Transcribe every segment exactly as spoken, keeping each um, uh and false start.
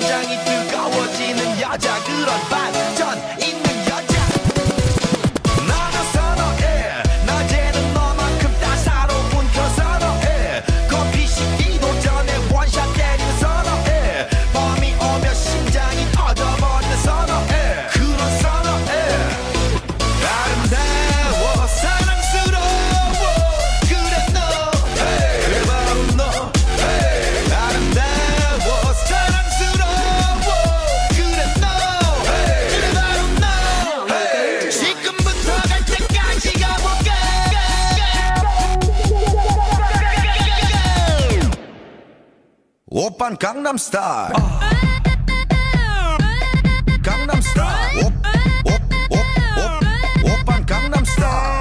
심장이 뜨거워지는 여자 그런 반전 있는 여자 나는 선어해 낮에는 너만큼 따사로운 그 선어해 커피 식기도 전에 원샷 때리는 선어해 밤이 오면 심장이 터져버리는 선어해 그런 선어해 아름다워 사랑스러워 그래 너 hey. 그래 바로 너 hey. 아름다워 사랑스러워 그래 너 hey. 그래 바로 너 hey. 지금부터 갈 때까지 가볼까 오빤 강남스타일 강남스타일 오, 오, 오, 오, 오빤 강남스타일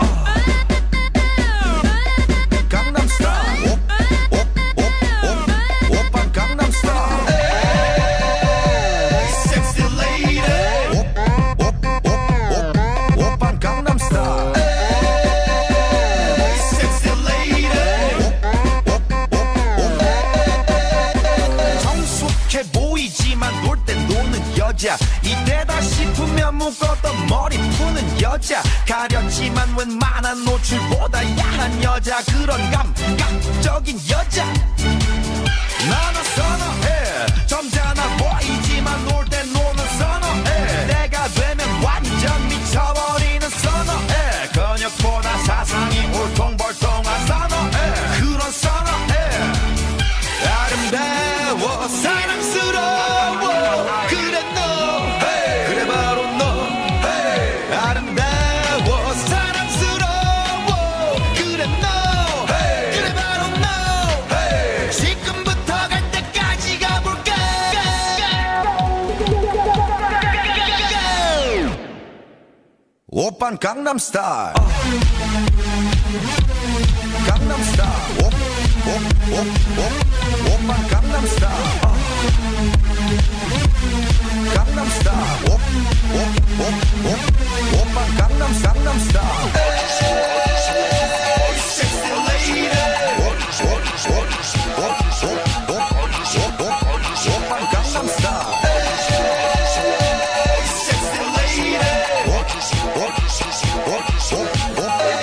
강남스타일 오, 오, 오, 오, 오빤 강남스타일 Sexy lady 오, 오, 오, 오, 오빤 강남스타일 Sexy lady 오, 오, 오, 오 성숙해 보이지만 놀 땐 노는 여자 이때다 싶으면 묶었던 머리 푸는 여자 가렸지만 웬만한 노출보다 야한 여자 그런 감각적인 여자 나는 선어해 점잖아 보이지만 놀 땐 노는 선어해 내가 되면 완전 미쳐버리는 선어해 근육보다 사상이 울퉁불퉁한 선어해 그런 선어해 아름다워 사랑스러워 그래 너 hey. 그래 바로 너 hey. 아름다워 사랑스러워 그래 너 hey. 그래 바로 너 hey. 지금부터 갈 때까지 가볼까 오빤 강남스타일 강남스타일 오, 오, 오, 오, 오빤 강남스타일 강남스타일 오, 오, 오, 오, 오빤 강남 강남스타일 Sexy lady 오, 오, 오, 오, 오, 오, 오, 오빤 강남스타일 Sexy lady 오, 오, 오, 오, 오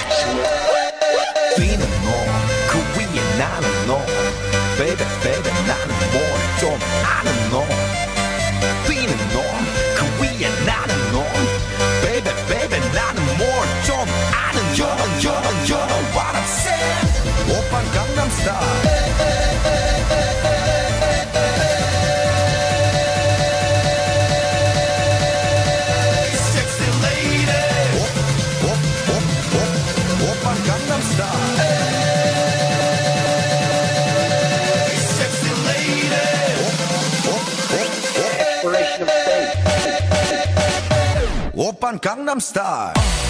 뛰는 너, 그 위에 나는 너 Baby, baby, 나는 뭘 좀 아는 너 뛰는 너, 그 위에 나는 너 Baby, baby, 나는 뭘 좀 아는 너 You know, you know, you know what I'm saying 오빤 강남스타일 Sexy lady 오, 오, 오, 오, 오빤 강남스타일 Sexy lady 오, 오, 오, 오 Exploration of space. 오빤 강남스타일